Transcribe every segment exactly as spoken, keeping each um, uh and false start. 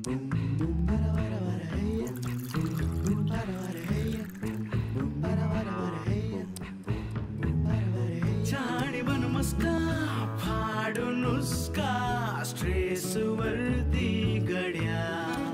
छाणी बन मस्का फाडून उसका स्ट्रेस वरती गड्या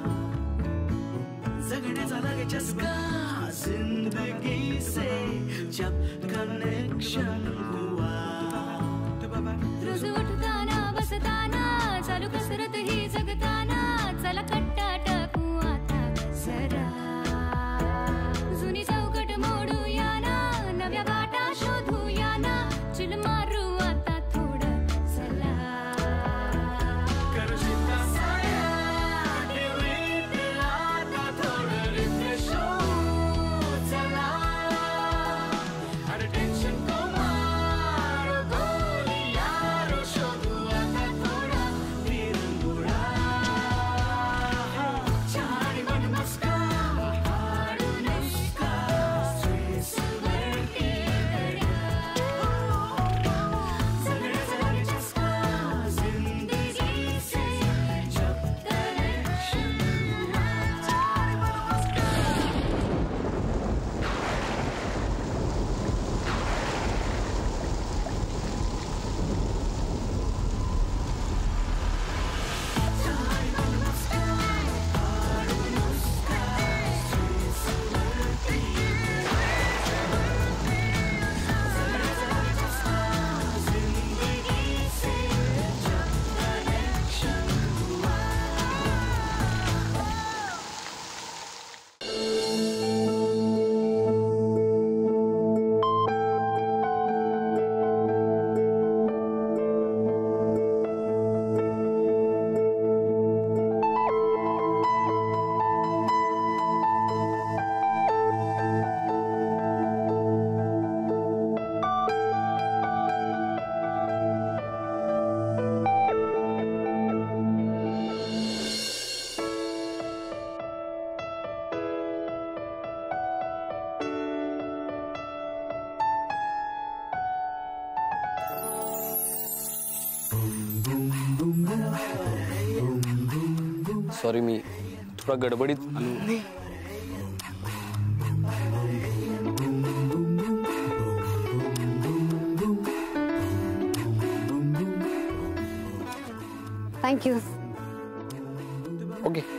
जगण्याचा लागे चस्का जिंदगी से जब कनेक्शन हुआ रोज उठताना बसताना चालू कसरत ही जगताना चला कट्टा टाकू आता जरा जुनी चौकट मोडूया ना नव्या वाटा शोधूया ना चिल मारू आता थोडं चला करशिता साया डिलीट आता थोडं रिफ्रेश होऊ चला अरे टेन्शन को मारो गोली यारो शोधू आता थोडा विरंगुळा छाणी बन मस्का फाडून उसका स्ट्रेस वरती गड्या जगण्याचा लागे चस्का जिंदगी से जब कनेक्शन हुआ छाणी बन मस्का सॉरी मी थोड़ा गडबडीत आलो. Thank you. Okay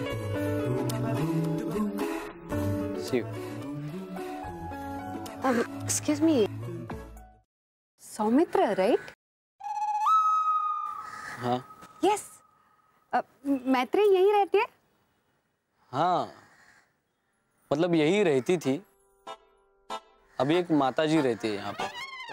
see you. Excuse me, Saumitra right? हाँ यस. मैत्री यहीं रहती है? हाँ मतलब यही रहती थी, अभी एक माताजी रहती है यहाँ पे.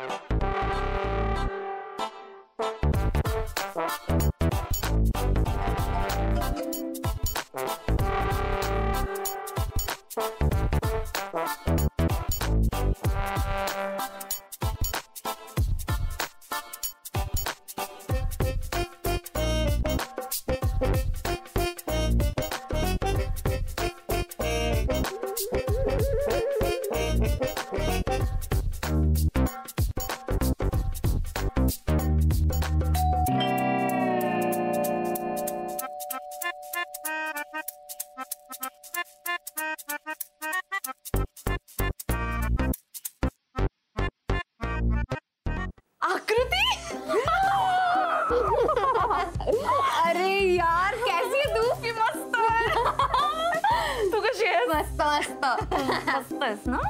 अरे यार कैसी है तू? मस्त है. तू कशी आहेस? मस्त मस्त मस्त आहेस ना?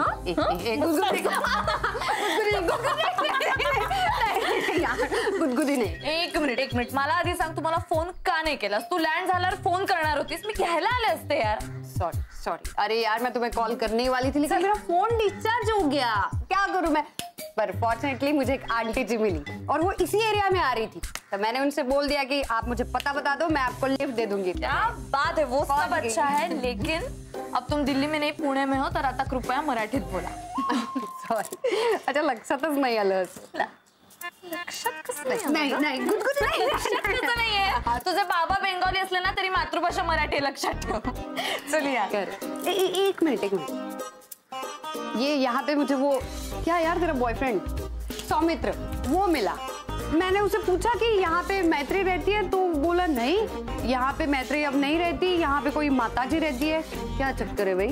गुदगुदी नाही. एक मिनिट एक मिनिट मला आधी सांग, तू मला फोन का नाही केलास? तू लँड झाल्यावर फोन करणार होतीस, मी घ्यायला आले असते यार. Sorry sorry. अरे यार मैं तुम्हें कॉल करने ही वाली थी लेकिन मेरा फोन डिस्चार्ज हो गया. क्या करूं मैं? पर फॉर्चुनेटली मुझे एक आंटी जी मिली और वो इसी एरिया में आ रही थी, तो मैंने उनसे बोल दिया कि आप मुझे पता बता दो, मैं आपको लिफ्ट दे दूंगी. क्या बात है, वो सब अच्छा है, लेकिन अब तुम दिल्ली में नहीं पुणे में हो, तर आता कृपया मराठीत बोला. सॉरी. अच्छा लक्षातच नाही आलं. लक्षात कसं नाही नाही गुदगुदी नाही. लक्षात कसं नाहीये? तुझे बाबा बेंगॉली असले ना तरी मातृभाषा मराठी लक्षात ठेव. चल यार. ए, ए, एक मिनट एक मिनट. ये यहाँ पे मुझे वो क्या यार तेरा बॉयफ्रेंड सौमित्र वो मिला. मैंने उसे पूछा कि यहाँ पे मैत्री रहती है, तो बोला नहीं यहाँ पे मैत्रेयी अब नहीं रहती, यहाँ पे कोई माताजी रहती है, क्या चक्कर है भाई?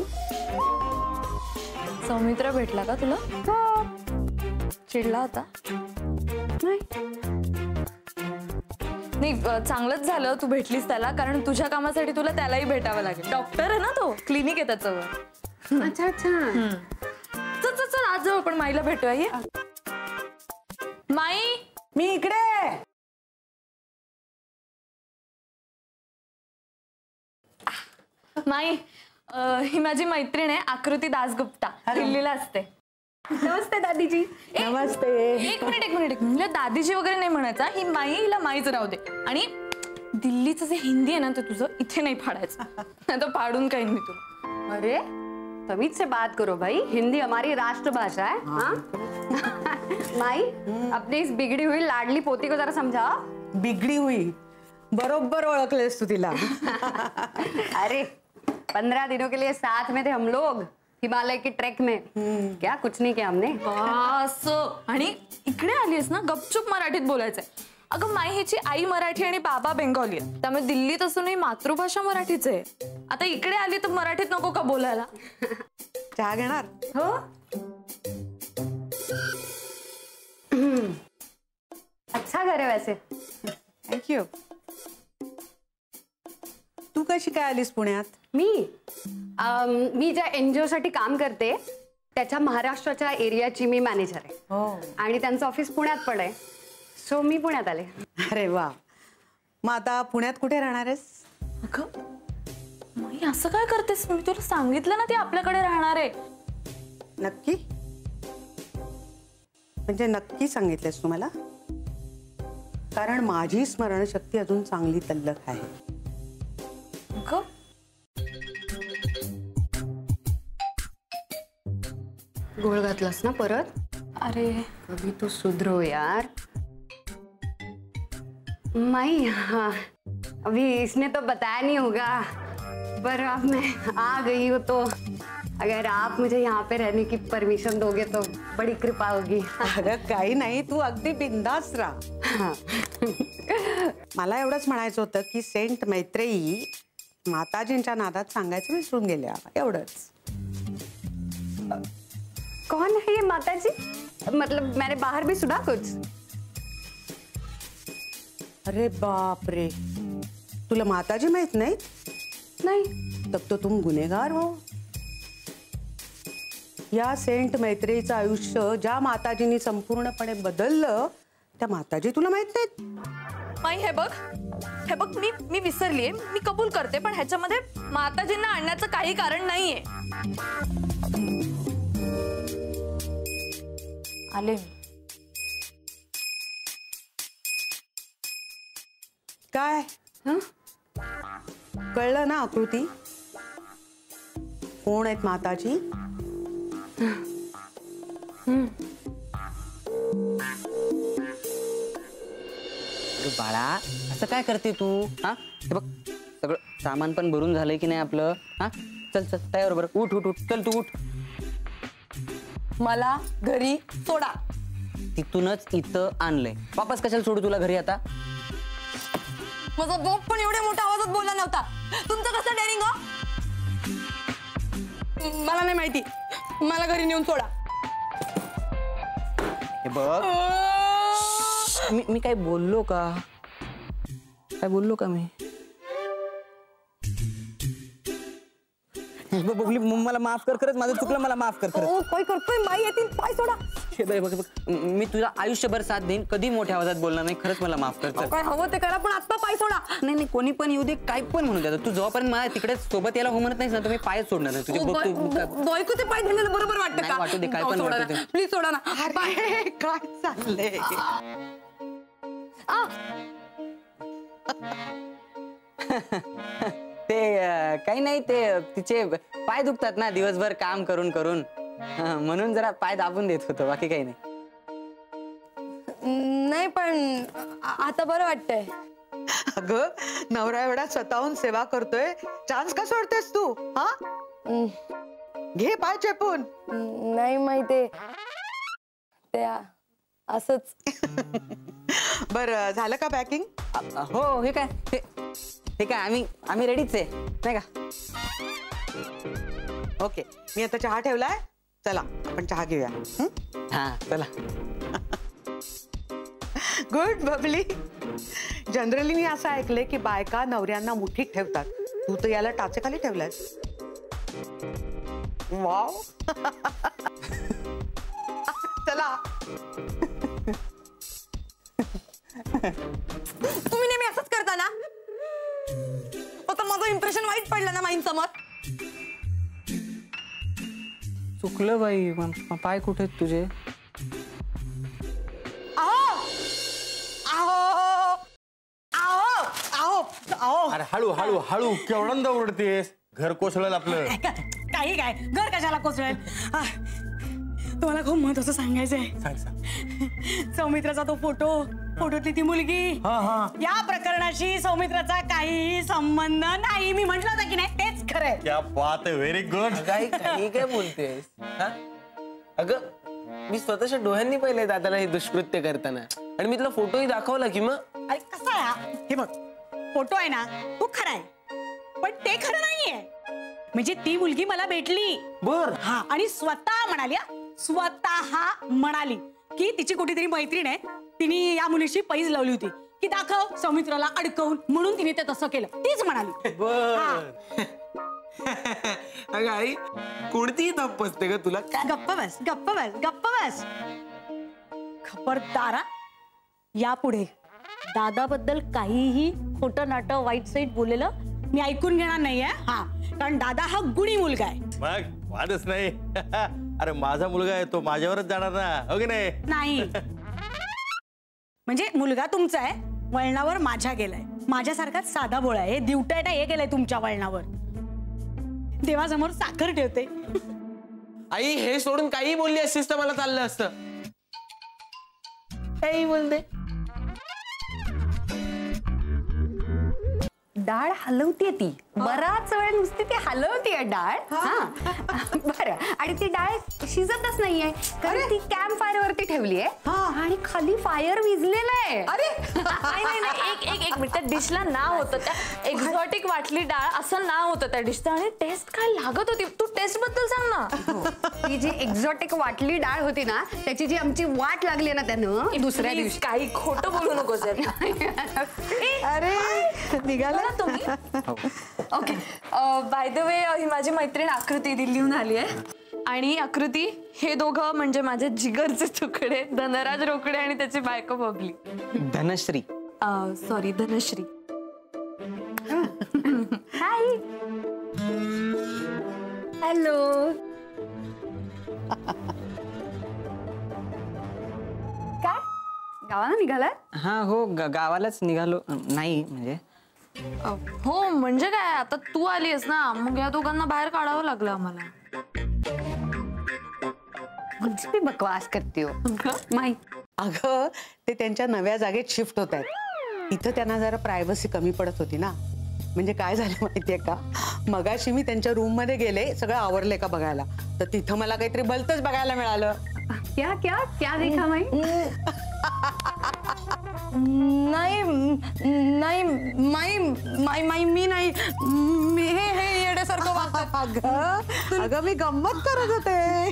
सौमित्र भेटला का तुला? चिडला होता? नाही. नाही चांगलंच झालं तू भेटलीस त्याला, कारण तुझ्या कामासाठी तुला त्यालाही भेटावं लागेल. डॉक्टर आहे ना तो, क्लिनिक आहे त्याचं. अच्छा अच्छा. चल चल चल आज जाऊ आपण माईला भेटूया. ये माई. मी इकडे. माई ही माझी मैत्रीण आहे आकृती दासगुप्ता, दिल्लीला असते. नमस्ते दादीजी. नमस्ते. एक मिनिट एक मिनिट एक मिनिट दादीजी वगैरे नाही म्हणायचा, ही माई हिला माईच राहू दे. आणि दिल्लीचं जे हिंदी आहे ना ते तुझं इथे नहीं फाड़ायचं, नहीं तो फाड़ून कहीं मी तुला. अरे तमीज से बात करो भाई, हिंदी हमारी राष्ट्रभाषा है. हाँ माई, अपनी इस बिगड़ी हुई लाडली पोती को जरा समझाओ. बिगड़ी हुई बरोबर ओळखलेस तू तिला. अरे पंद्रह दिनों के लिए साथ में थे हम लोग हिमालय की ट्रेक में. क्या कुछ नहीं किया हमने. बस. आणि इकडे आलीस ना गपचूप मराठीत बोलायचंय. अगं माई ह्याची आई मराठी आणि बाबा बेंगॉली आहे, त्यामुळे दिल्लीत असूनही मातृभाषा मराठीच आहे. आता इकडे आली तर मराठीत नको का बोलायला. चहा घेणार? हो. अच्छा घर है वैसे. थँक्यू. तू कशी काय आलीस पुण्यात? मी अम, मी ज्या एनजीओ साठी काम करते त्याच्या महाराष्ट्राच्या एरियाची मी मॅनेजर आहे. हो. आणि त्यांचं ऑफिस पुण्यात पण आहे, सो मी पुण्यात आले. अरे वा. मग आता पुण्यात कुठे राहणार आहेस? अगं माई असं काय करतेस, मी तुला सांगितलं ना ती आपल्याकडे राहणार आहे. नक्की? म्हणजे नक्की सांगितलेस तू मला? कारण माझी स्मरणशक्ती अजून चांगली तल्लख आहे. अगं गोळ घातलास ना परत. अरे कभी तो सुधरो यार. माई हाँ, अभी इसने तो बताया नहीं होगा, पर अब मैं आ गई हूँ तो अगर आप मुझे यहाँ पे रहने की परमिशन दोगे तो बड़ी कृपा होगी. अगं काही नाही, तू अगदी बिंदास राहा. हाँ. मला एवढंच म्हणायचं होतं की सेंट मैत्रेयी माताजींच्या नादात सांगायचं विसरून गेल्या, एवढंच. कौन है ये माताजी? मतलब मैंने बाहर भी सुना कुछ. अरे बाप रे, तुला माताजी माहित नाही? नहीं. तब तो तुम गुनेगार हो. या सेंट मैत्रेयीचं आयुष्य ज्या माताजींनी संपूर्णपणे बदललं त्या माताजी तुला माहित नाहीत? माई हे बघ हे बघ मी मी विसरलीये, मी कबूल करते, पण ह्याच्यामध्ये माताजींना आणण्याचं काही कारण नाहीये. आले मी. काय? हं? कळलं ना आकृती? कोण आहेत माताजी? बाळा असं काय करते तू? हा हे बघ सगळं सामान पण भरून झालंय की नाही आपलं? हा चल चल तयार बरं, उठ उठ उठ चल तू उठ. मला घरी सोडा. तिथूनच इथं आणलंय, वापस कशाला सोडू तुला घरी आता? माझा बाप पण एवढ्या मोठ्या आवाजात बोलला नव्हता. तुमचं कसं डेअरिंग हो? मला नाही माहिती, मला घरी नेऊन सोडा. हे बघ मी मी काय बोललो का? काय बोललो का मी? बबली मला माफ कर, खरंच माझं चुकलं, मला माफ कर खरं. काय करतोय? माई येतील, पाय सोडा. हे बघ बघ बघ, मी तुझा आयुष्यभर साथ देईन, कधी मोठ्या आवाजात बोलणार नाही, खरंच मला माफ कर. चल. काय हवं ते करा, पण आता पाय सोडा. नाही नाही कोणी पण येऊ दे, काय पण म्हणू दे, तू जोपर्यंत मला तिकडे सोबत यायला हो म्हणत नाहीस ना तुम्ही पायच सोडणार नाही तुझे. बघ तू काय- बायकोचे पाय धरलेलं बरोबर वाटतं नाही वाटू दे, काय पण वाटू दे. प्लीज सोडा ना. अरे, काय चाललंय? ते अं, काही नाही, ते तिचे पाय दुखतात ना दिवसभर काम करून करून, हं, म्हणून जरा पाय दाबून देत होतो, बाकी काही नाही. नाही पण आता बरं वाटतंय. अगं नवरा एवढा स्वतःहून सेवा करतोय, चान्स का सोडतेस तू? हा घे पाय चेपून. नाही माहिती ते असंच. बर झालं का पॅकिंग? हो हे काय ते ठीक आहे आम्ही आम्ही रेडीच आहे नाही का. ओके मी आता चहा ठेवलाय, चला आपण चहा घेऊया. हं? हा चला. गुड बबली. जनरली मी असं ऐकलंय की बायका नवऱ्यांना मुठीत ठेवतात, तू तर याला टाचेखाली ठेवलायस. वाव. चला. तुम्ही नेहमी असंच करता ना. आता माझं इम्प्रेशन वाईट पडलं ना माईन समोर. चुकलं बाई. म- पाय कुठे आहेत तुझे? आहो आहो आहो आहो आहो. अरे हळू हळू हळू केवढंदा ओरडतेस? घर कोसळलं आपलं. काही काय घर कशाला कोसळेल. आह, तुम्हाला खूप महत्वाचं सांगायचंय. सांग सांग. सौमित्राचा तो फोटो, फोटोतली ती मुलगी, हा हा. या प्रकरणाशी सौमित्राचा काहीही संबंध नाही. मी म्हंटल होतं की नाही, तेच खरंय. क्या बात आहे, व्हेरी गुड. काही काही काय बोलतेस हा? अगं मी स्वतःच्या डोळ्यांनी पाहिलंय दादाला हे दुष्कृत्य करताना, आणि मी तुला फोटोही दाखवला की मग. अरे कसा आहे हा? हे बघ फोटो आहे ना तो खरा आहे, पण ते खरं नाहीये. म्हणजे ती मुलगी मला भेटली बर हा, आणि स्वतः म्हणाली हा, स्वतः म्हणाली की तिची कुठेतरी मैत्रीण आहे, तिने या मुलीशी पैज लावली होती की दाखव सौमित्राला अडकवून, म्हणून तिने ते तसं केलं. तीच म्हणाली. बर. अगं आई कोणतीही तप असते ग तुला. काय गप्प बस गप्प बस गप्प बस. खबरदार हा. यापुढे दादाबद्दल काहीही खोटं नाटं वाईट साईट बोललेलं मी ऐकून घेणार नाहीये. हा, कारण दादा हा गुणी मुलगा आहे. मग वादच नाही. अरे माझा मुलगा आहे, तो माझ्यावरच जाणार ना, हो की नाही? नाही म्हणजे मुलगा तुमचा आहे, वळणावर माझ्या गेलाय. माझ्यासारखाच साधा बोळा आहे, दिवटा ना हे गेलाय तुमच्या वळणावर. देवासमोर साखर ठेवते. आई हे सोडून काही बोलली असतीस तर मला चाललं असतं. काही बोलते. डाळ हलवतीये ती, बराच वेळ नुसती ती हलवतीये डाळ. हा बरं, आणि ती डाळ शिजतच नाहीये कारण ती कॅम्प फायर वरती ठेवली आहे आणि खाली फायर विझलेलं आहे. अरे नाही नाही नाही, एक एक एक मिनिट. त्या डिशला नाव होतं, त्या एक्झॉटिक वाटली डाळ असं नाव होतं त्या डिशचं, आणि टेस्ट काय लागत होती. तू टेस्ट बद्दल सांग ना. ती जी एक्झॉटिक वाटली डाळ होती ना, त्याची जी आमची वाट लागली ना त्यानं दुसऱ्या Please, दिवशी. काही खोटं बोलू नकोस. अरे निघाला तुम्ही ओके. बाय द वे ही माझी मैत्रीण आकृती दिल्लीहून आली आहे. आणि आकृती हे दोघं म्हणजे माझे जिगरचे तुकडे, धनराज रोकडे आणि त्याची बायको Babli. Dhanashree. Sorry Dhanashree. Hi hello. काय गावाला निघालाय? हा हो ग- गावालाच निघालो. नाही म्हणजे हो म्हणजे काय, आता तू आलीस ना, मग या दोघांना बाहेर काढावं लागलं आम्हाला. म्हणजे मी बकवास करते हो माहित. अगं ते त्यांच्या नव्या जागेत शिफ्ट होत आहेत. इथं त्यांना जरा प्रायव्हसी कमी पडत होती ना. म्हणजे काय झालं माहितीये का, मगाशी मी त्यांच्या रूम मध्ये गेले सगळं आवरले का बघायला, तर तिथं मला काहीतरी भलतंच बघायला मिळालं. क्या क्या क्या देखा माई? नाही नाही माई माई माई मी नाही, मी हे हे येड्यासारखं वागतात. अगं अगं मी गंमत करत होते.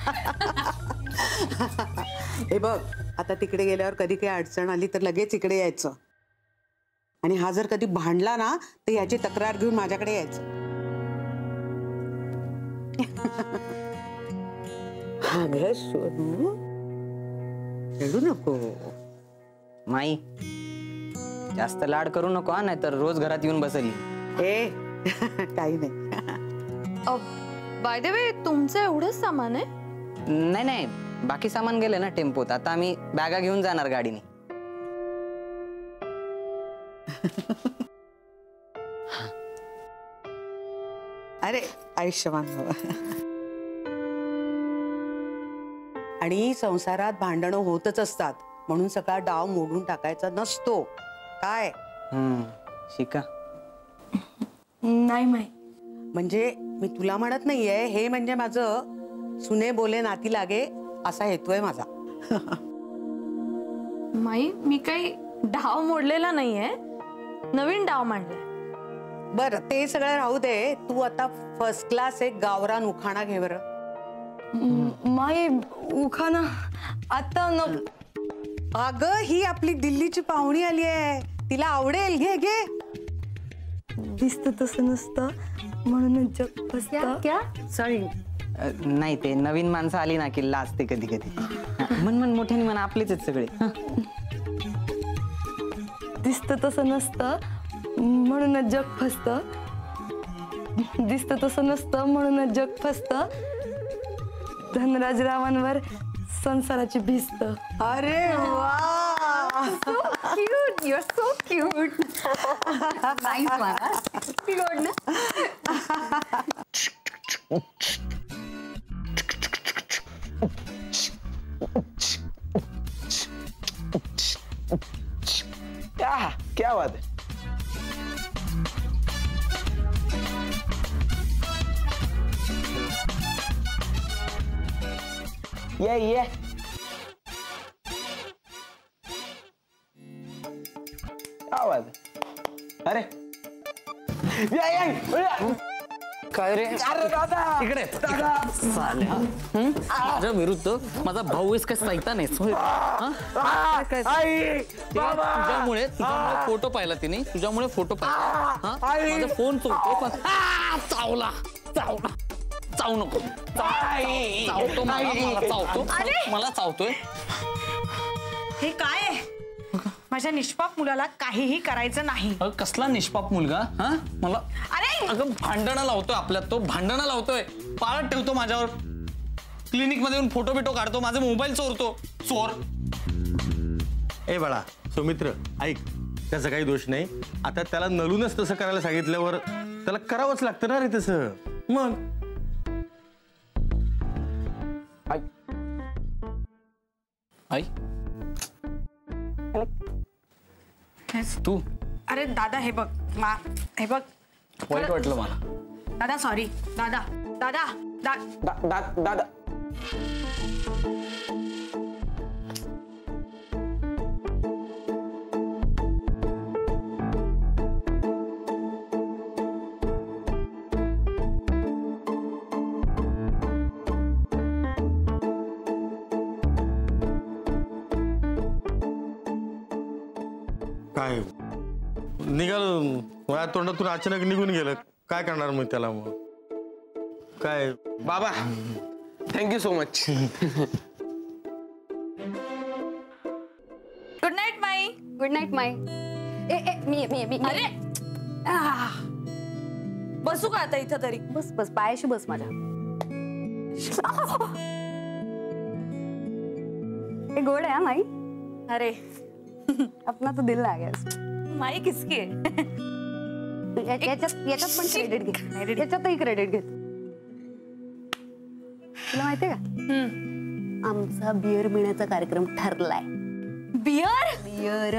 हे बघ आता तिकडे गेल्यावर कधी काही अडचण आली तर लगेच इकडे यायचं, आणि हा जर कधी भांडला ना तर याची तक्रार घेऊन माझ्याकडे यायचं. अगं सोनू रडू नको. माई जास्त लाड करू नको हा, नाहीतर रोज घरात येऊन बसली. ए काही नाही. बाय द वे तुमचं एवढंच सामान आहे? नाही नाही बाकी सामान गेले ना टेम्पोत. आता आम्ही बॅगा घेऊन जाणार गाडीने. अरे आयुष्यमान भव. आणि संसारात भांडणं होतच असतात, म्हणून सगळा डाव मोडून टाकायचा नसतो. काय हम्म शिका. नाही माई. म्हणजे मी तुला म्हणत नाहीये, हे म्हणजे माझं सुने बोले नाती लागे असा हेतू आहे माझा. माई मी काही डाव मोडलेला नाहीये, नवीन डाव मांडलाय. बरं ते सगळं राहू दे. तू आता फर्स्ट क्लास एक गावरान उखाणा घे बरं. माई उखाणा आता न. अगं ही आपली दिल्लीची पाहुणी आली आहे, तिला आवडेल. घे घे. दिसत तसं नसतं म्हणून जग फसतं. क्या सॉरी. अ, नाही ते नवीन माणसं आली ना की लाजते कधी कधी. मन मन मोठ्याने म्हणा, आपलेच आहेत सगळे. हं. दिसत तसं नसतं म्हणूनच जग फसतं. दिसत तसं नसतं म्हणूनच जग फसतं. धनराजरावांवर संसाराची भिस्त. अरे वा. Cute, you are so cute. Nice मला क्यूट ना. क्या क्या बात है. ये ये क्या बात है. अरे ये ये काय रे अरे दादा इकडे साल्या. हं? माझ्या विरुद्ध माझा भाऊ आहेस काय सैतान आहेस होय? हं? काय- आई बाबा तुझ्यामुळे तुझ्यामुळे फोटो पाहिला तिने, तुझ्यामुळे फोटो पाहिला. हं? माझा फोन चोरतो पण आ, चावला चावला चावू नको. चाव- चावतो मला मला चावतो मला चावतोय. हे काय आहे? माझ्या निष्पाप मुलाला काहीही करायचं नाही. अगं कसला निष्पाप मुलगा. हा मला अरे अगं भांडणं लावतोय आपल्यात, तो भांडणं लावतोय, पाळत ठेवतो माझ्यावर, क्लिनिक मध्ये येऊन फोटो बिटो काढतो, माझे मोबाईल चोरतो. चोर. ए बाळा सुमित्र ऐक, त्याचा काही दोष नाही. आता त्याला नलूनच तसं करायला सांगितल्यावर त्याला करावंच लागतं ना रे तसं. मग आई तू अरे दादा हे बघ मा हे बघ वाईट वाटलं मला. दादा सॉरी. दादा दादा दा दा, दा, दादा काय निघालो माझ्या तोंडातून अचानक निघून गेलं. काय करणार मग त्याला. मग काय बाबा thank you so much. Good night माई. गुड नाईट माई. ए ए मी मी मी अरे बसू का आता इथं तरी. बस बस पायाशी बस माझ्या. हे गोड आहे हा माई. अरे अपना तो दिल आ गया. माई किसकी आहे. या- याच्यात याच्यात पण क्रेडिट घे. याच्यातही क्रेडिट घे. तुला माहितीये का आमचा बिअर पिण्याचा कार्यक्रम ठरलाय. बियर. बिअर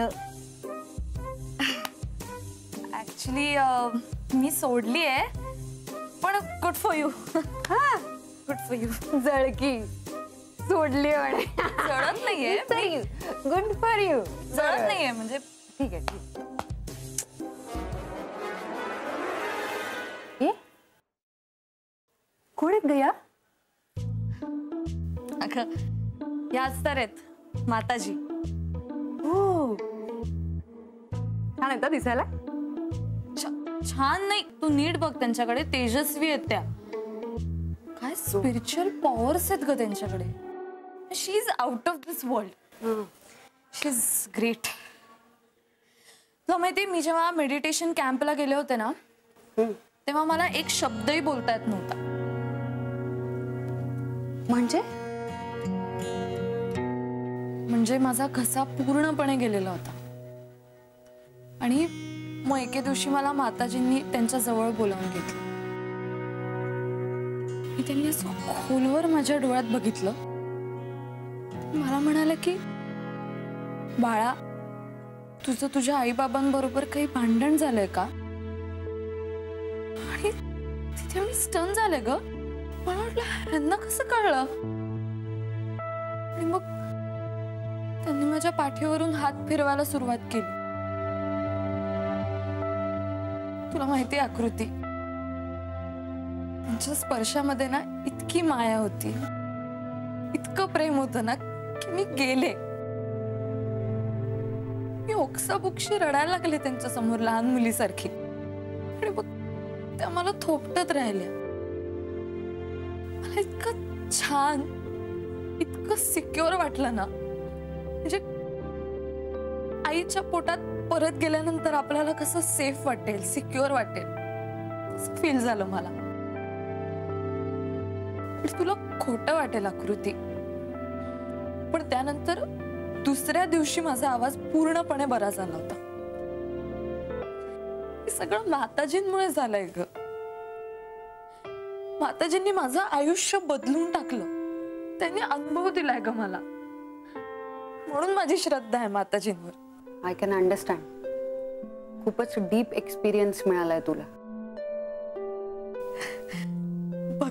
ऍक्च्युली मी सोडली आहे पण good for you. Good for you. जळकी सोडली जळत नाहीये. Good for you. जळत नाहीये म्हणजे ठीक आहे ठीक. ए कोण आहेत गया. अगं याच तर आहेत माताजी. हो छान आहेत दिसायला. छ- छान नाही तू नीट बघ त्यांच्याकडे. तेजस्वी आहेत त्या. काय स्पिरिच्युअल पॉवर्स आहेत ग त्यांच्याकडे. She is out of this world. She is great. तुला माहिती मी जेव्हा मेडिटेशन कॅम्पला गेले होते ना तेव्हा मला एक शब्दही बोलता येत नव्हता. म्हणजे म्हणजे माझा घसा पूर्णपणे गेलेला होता. आणि मग एके दिवशी मला माताजींनी त्यांच्या जवळ बोलावून घेतलं. मी त्यांनी असं खोलवर माझ्या डोळ्यात बघितलं. मला म्हणाले की बाळा तुझं तुझ्या आईबाबांबरोबर काही भांडण झालंय का. आणि तिथे मी स्टन झाले ग. मला वाटलं ह्यांना कसं कळलं. आणि मग त्यांनी माझ्या पाठीवरून हात फिरवायला सुरुवात केली. तुला माहिती आहे आकृती, त्यांच्या स्पर्शामध्ये ना इतकी माया होती, इतकं प्रेम होतं ना की मी गेले. मी ओक्साबोक्शी रडायला लागले त्यांच्या समोर लहान मुलीसारखी. आणि बघ त्या मला थोपटत राहिल्या. मला इतकं छान, इतकं सिक्युअर वाटलं ना. म्हणजे आईच्या पोटात परत गेल्यानंतर आपल्याला कसं सेफ वाटेल, सिक्युअर वाटेल, असं फील झालं मला. तुला खोटं वाटेल आकृती, पण त्यानंतर दुसऱ्या दिवशी माझा आवाज पूर्णपणे बरा झाला होता. हे सगळं माताजींमुळे झालंय ग. माताजींनी माझं आयुष्य बदलून टाकलं. त्यांनी अनुभव दिलाय ग मला, म्हणून माझी श्रद्धा आहे माताजींवर. I can understand. खूपच डीप एक्सपिरियन्स मिळालाय तुला. बघ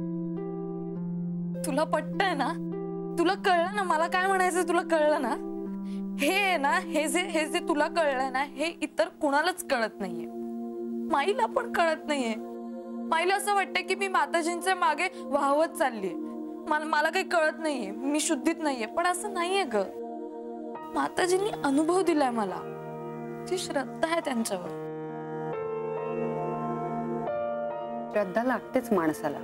तुला पटतंय ना, तुला कळलं ना मला काय म्हणायचं, तुला कळलं ना. हे ना हे जे हे जे तुला कळलंय ना, हे इतर कुणालाच कळत नाहीये. माईला पण कळत नाहीये. माईला असं वाटतंय की मी माताजींच्या मागे वाहवत चाललीये, मला मला काही कळत नाहीये, मी शुद्धीत नाहीये. पण असं नाहीये ग. माताजींनी अनुभव दिलाय मला, जी श्रद्धा आहे त्यांच्यावर. श्रद्धा लागतेच माणसाला.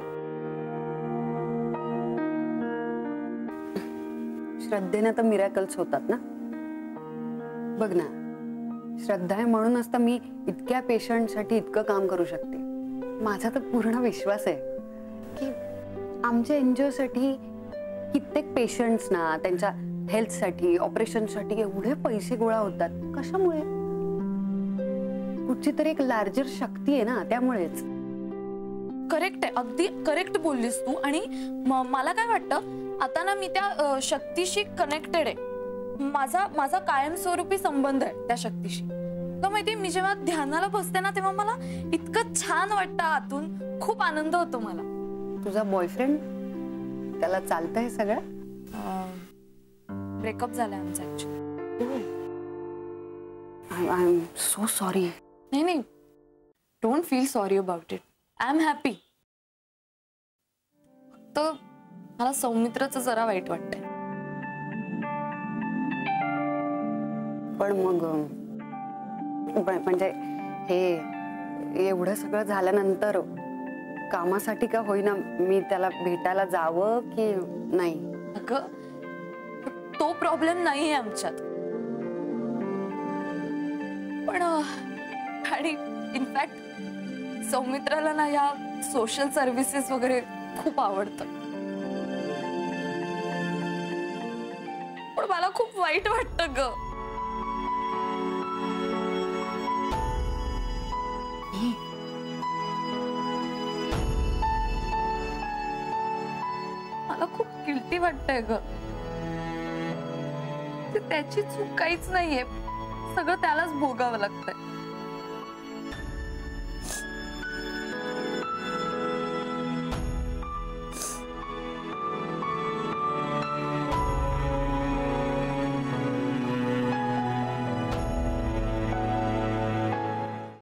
श्रद्धेने तर मिरॅकल्स होतात ना. बघ ना, श्रद्धा आहे म्हणूनच तर मी इतक्या पेशंटसाठी इतकं काम करू शकते. माझा तर पूर्ण विश्वास आहे की आमच्या एनजीओसाठी कित्येक पेशंट्स ना त्यांच्या हेल्थसाठी, ऑपरेशनसाठी एवढे पैसे गोळा होतात. कशामुळे? कुठची तरी एक लार्जर शक्ती आहे ना, त्यामुळेच. करेक्ट आहे, अगदी करेक्ट बोललीस तू. आणि मला काय वाटतं आता ना, मी त्या शक्तीशी कनेक्टेड आहे. माझा माझा कायमस्वरूपी संबंध आहे त्या शक्तीशी. तर माहिती, मी जेव्हा ध्यानाला बसते ना, तेव्हा मला इतकं छान वाटतं आतून, खूप आनंद होतो मला. तुझा बॉयफ्रेंड, त्याला चालतंय सगळं? ब्रेकअप झालाय आमचा actually. I am so sorry. नाही नाही, don't feel sorry about it. I am happy. फक्त मला सौमित्रचं जरा वाईट वाटतंय. पण मग म्हणजे हे एवढं सगळं झाल्यानंतर कामासाठी का होईना मी त्याला भेटायला जावं की नाही? अगं तो प्रॉब्लेम नाहीये आमच्यात. पण आणि इनफॅक्ट सौमित्राला ना या सोशल सर्व्हिसेस वगैरे खूप आवडतं. पण मला खूप वाईट वाटतं ग. मला खूप गिल्टी वाटतंय ग. त्याची चूक काहीच नाहीये, सगळं त्यालाच भोगावं लागतंय.